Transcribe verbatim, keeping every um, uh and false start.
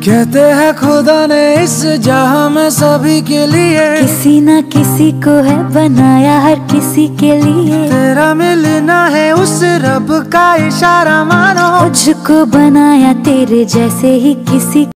कहते हैं खुदा ने इस जहां में सभी के लिए किसी ना किसी को है बनाया, हर किसी के लिए। तेरा मिलना है उस रब का इशारा मानो, मुझको बनाया तेरे जैसे ही किसी